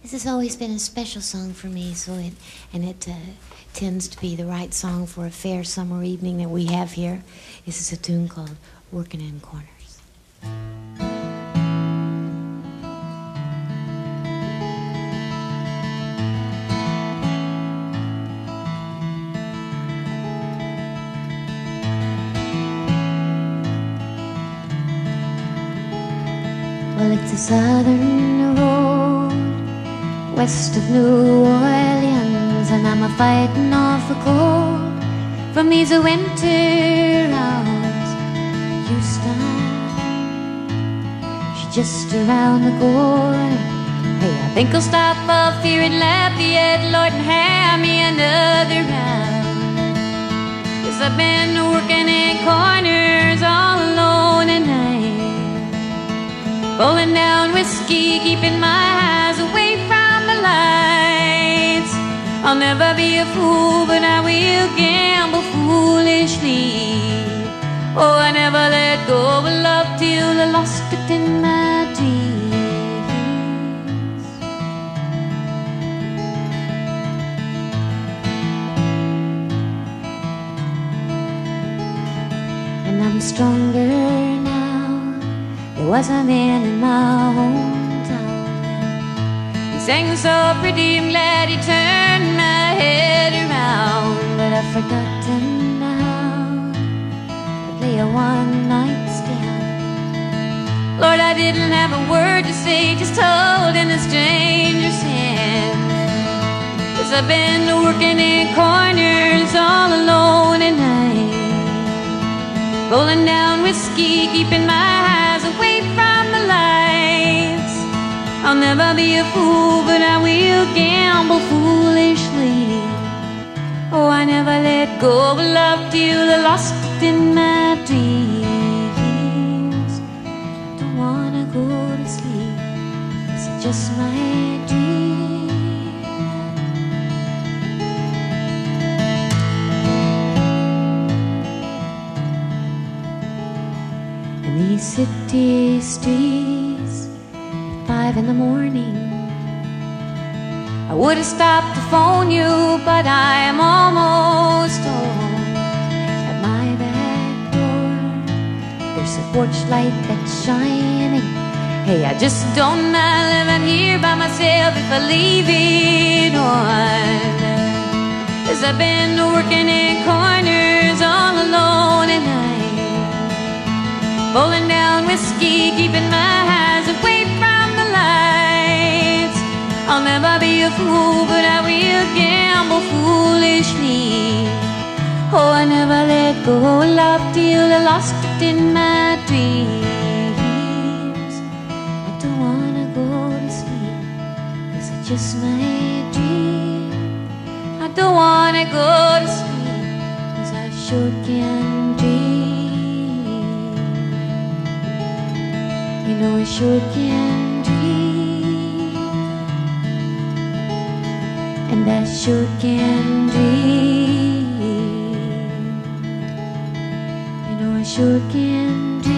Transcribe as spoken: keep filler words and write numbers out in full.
This has always been a special song for me, so it and it uh, tends to be the right song for a fair summer evening that we have here. This is a tune called "Working in Corners." Well, it's a southern road west of New Orleans, and I'm a fighting off the cold from these winter hours. Houston, she's just around the corner. Hey, I think I'll stop off here at Lafayette, Lord, and have me another round. 'Cause I've been working in corners all alone at night, rolling down whiskey, keeping my eyes away from the lights. I'll never be a fool, but I will gamble foolishly. Oh, I never let go of love till I lost it in my dreams. And I'm stronger now. There was a man in my hometown. He sang so pretty, I'm glad he turned my head around. But I've forgotten now to play a one-night stand. Lord, I didn't have a word to say, just holding a stranger's hand. 'Cause I've been working in corners all alone at night, rolling down whiskey, keeping my eyes away from the lights. I'll never be a fool, but I will gamble foolishly. Oh, I never let go of love till I lost it in my dreams. I don't wanna go to sleep, it's just my dream. In these city streets at five in the morning, I would have stopped to phone you, but I am almost home. At my back door, there's a porch light that's shining. Hey, I just don't mind living here by myself if I leave it on. 'Cause I've been working in corners all alone at night, rolling down whiskey, keeping my eyes away from the lights. I'll never be a fool, but I will gamble foolishly. Oh, I never let go of love till I lost it in my dreams. I don't wanna go to sleep, 'cause it's just my dream. I don't wanna go to sleep, 'cause I sure can dream. You know I sure can dream, and I sure can dream. You know I sure can dream.